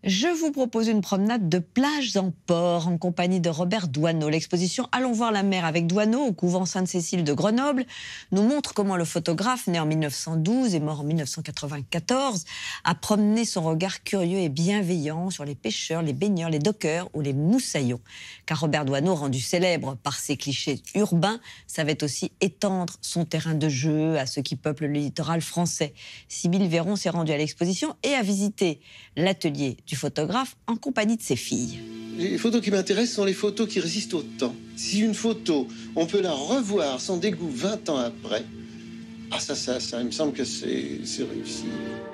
Je vous propose une promenade de plage en port en compagnie de Robert Doisneau. L'exposition Allons voir la mer avec Doisneau au couvent Sainte-Cécile de Grenoble nous montre comment le photographe, né en 1912 et mort en 1994, a promené son regard curieux et bienveillant sur les pêcheurs, les baigneurs, les dockers ou les moussaillons. Car Robert Doisneau, rendu célèbre par ses clichés urbains, savait aussi étendre son terrain de jeu à ceux qui peuplent le littoral français. Sybille Véron s'est rendue à l'exposition et a visité l'atelier du photographe en compagnie de ses filles. Les photos qui m'intéressent sont les photos qui résistent au temps. Si une photo, on peut la revoir sans dégoût 20 ans après, ça, il me semble que c'est réussi.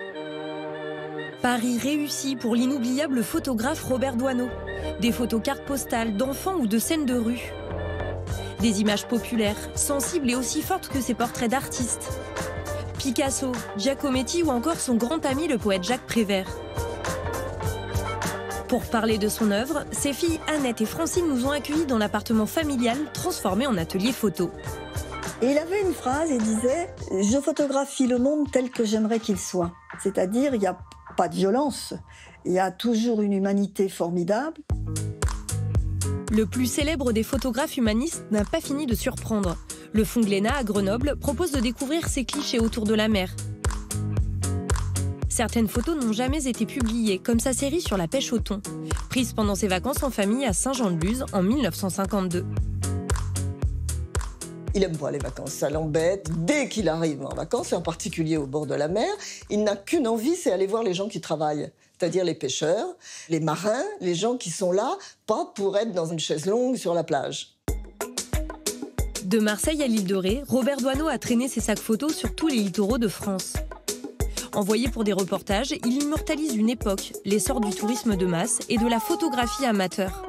Paris réussi pour l'inoubliable photographe Robert Doisneau. Des photos cartes postales d'enfants ou de scènes de rue. Des images populaires, sensibles et aussi fortes que ses portraits d'artistes. Picasso, Giacometti ou encore son grand ami le poète Jacques Prévert. Pour parler de son œuvre, ses filles Annette et Francine nous ont accueillis dans l'appartement familial transformé en atelier photo. Et il avait une phrase, il disait « Je photographie le monde tel que j'aimerais qu'il soit ». C'est-à-dire, il n'y a pas de violence, il y a toujours une humanité formidable. Le plus célèbre des photographes humanistes n'a pas fini de surprendre. Le Fonds Glénat à Grenoble propose de découvrir ses clichés autour de la mer. Certaines photos n'ont jamais été publiées, comme sa série sur la pêche au thon, prise pendant ses vacances en famille à Saint-Jean-de-Luz en 1952. Il aime pas les vacances, ça l'embête. Dès qu'il arrive en vacances, et en particulier au bord de la mer, il n'a qu'une envie, c'est aller voir les gens qui travaillent. C'est-à-dire les pêcheurs, les marins, les gens qui sont là, pas pour être dans une chaise longue sur la plage. De Marseille à l'île de Ré, Robert Doisneau a traîné ses sacs photos sur tous les littoraux de France. Envoyé pour des reportages, il immortalise une époque, l'essor du tourisme de masse et de la photographie amateur.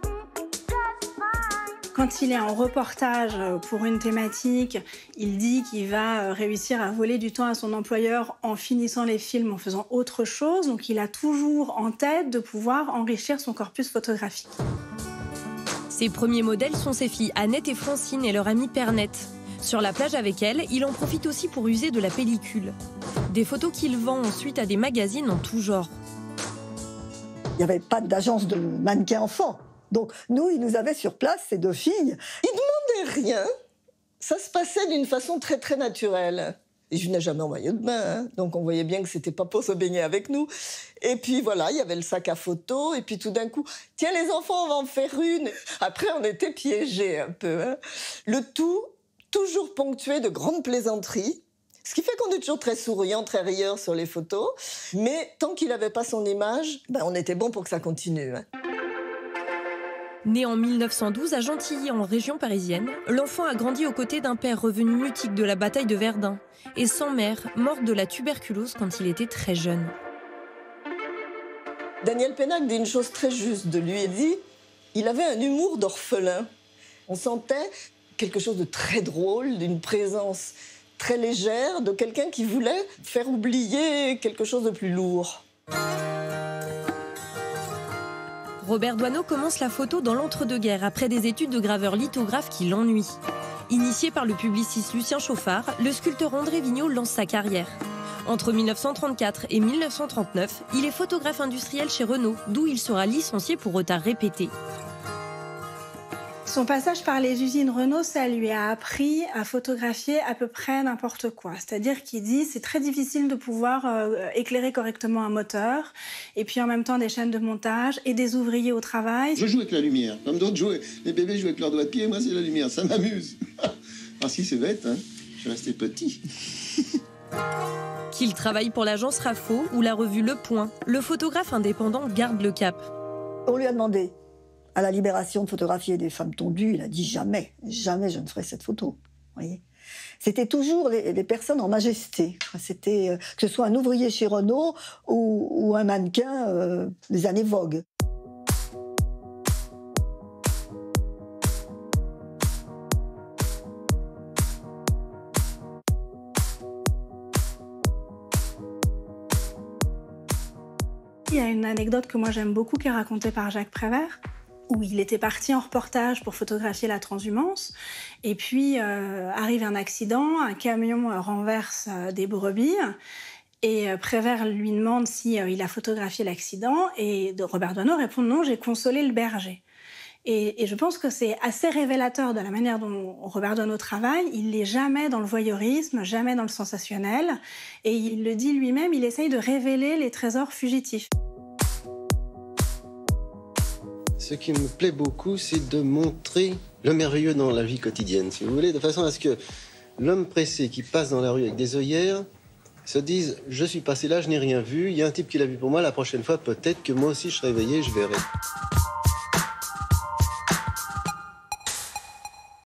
Quand il est en reportage pour une thématique, il dit qu'il va réussir à voler du temps à son employeur en finissant les films, en faisant autre chose. Donc il a toujours en tête de pouvoir enrichir son corpus photographique. Ses premiers modèles sont ses filles Annette et Francine et leur amie Pernette. Sur la plage avec elle, il en profite aussi pour user de la pellicule. Des photos qu'il vend ensuite à des magazines en tout genre. Il n'y avait pas d'agence de mannequins enfants. Donc nous, il nous avait sur place, ces deux filles. Il demandait rien. Ça se passait d'une façon très très naturelle. Et je venais jamais en maillot de bain, hein. Donc on voyait bien que c'était pas pour se baigner avec nous. Et puis voilà, il y avait le sac à photo. Et puis tout d'un coup, tiens les enfants, on va en faire une. Après, on était piégés un peu, hein. Le tout, toujours ponctué de grandes plaisanteries. Ce qui fait qu'on est toujours très souriant, très rieur sur les photos. Mais tant qu'il n'avait pas son image, on était bon pour que ça continue, hein. Né en 1912 à Gentilly, en région parisienne, l'enfant a grandi aux côtés d'un père revenu mutique de la bataille de Verdun et sans mère, morte de la tuberculose quand il était très jeune. Daniel Pénac dit une chose très juste de lui. Il dit qu'il avait un humour d'orphelin. On sentait quelque chose de très drôle, d'une présence très légère, de quelqu'un qui voulait faire oublier quelque chose de plus lourd. Robert Doisneau commence la photo dans l'entre-deux-guerres après des études de graveur lithographe qui l'ennuient. Initié par le publiciste Lucien Chauffard, le sculpteur André Vigneault lance sa carrière. Entre 1934 et 1939, il est photographe industriel chez Renault, d'où il sera licencié pour retard répété. Son passage par les usines Renault, ça lui a appris à photographier à peu près n'importe quoi. C'est-à-dire qu'il dit c'est très difficile de pouvoir éclairer correctement un moteur, et puis en même temps des chaînes de montage et des ouvriers au travail. Je joue avec la lumière, comme d'autres jouent. Les bébés jouent avec leurs doigts de pied, moi c'est la lumière, ça m'amuse. Ah si, c'est bête, hein. Je suis resté petit. Qu'il travaille pour l'agence Rafo ou la revue Le Point, le photographe indépendant garde le cap. On lui a demandé à la Libération de photographier des femmes tondues, il a dit jamais, jamais je ne ferai cette photo. Voyez, c'était toujours les personnes en majesté. C'était que ce soit un ouvrier chez Renault ou un mannequin des années Vogue. Il y a une anecdote que moi j'aime beaucoup qui est racontée par Jacques Prévert, où il était parti en reportage pour photographier la transhumance. Et puis arrive un accident, un camion renverse des brebis. Et Prévert lui demande si il a photographié l'accident, et Robert Doisneau répond non, j'ai consolé le berger. Et je pense que c'est assez révélateur de la manière dont Robert Doisneau travaille. Il n'est jamais dans le voyeurisme, jamais dans le sensationnel. Et il le dit lui-même, il essaye de révéler les trésors fugitifs. Ce qui me plaît beaucoup, c'est de montrer le merveilleux dans la vie quotidienne, si vous voulez, de façon à ce que l'homme pressé qui passe dans la rue avec des œillères se dise « Je suis passé là, je n'ai rien vu, il y a un type qui l'a vu pour moi, la prochaine fois, peut-être que moi aussi je serai réveillé, je verrai ».